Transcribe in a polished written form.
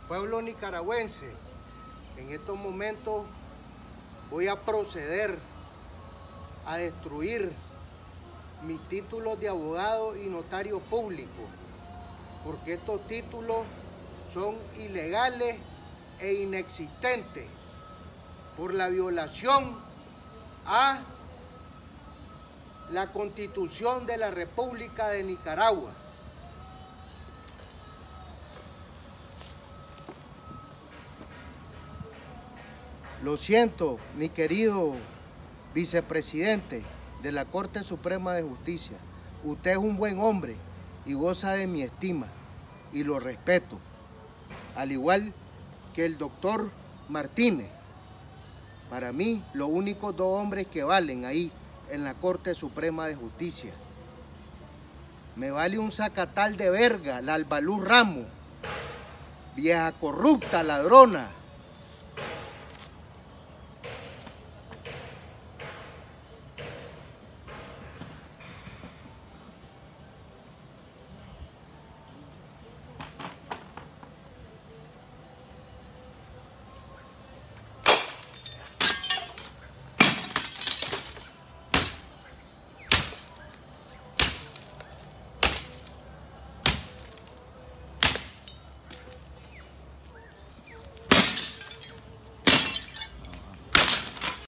Pueblo nicaragüense, en estos momentos voy a proceder a destruir mis títulos de abogado y notario público, porque estos títulos son ilegales e inexistentes por la violación a la Constitución de la República de Nicaragua. Lo siento, mi querido vicepresidente de la Corte Suprema de Justicia. Usted es un buen hombre y goza de mi estima y lo respeto, al igual que el doctor Martínez. Para mí, los únicos dos hombres que valen ahí en la Corte Suprema de Justicia. Me vale un zacatal de verga, la Albaluz Ramos, vieja corrupta, ladrona.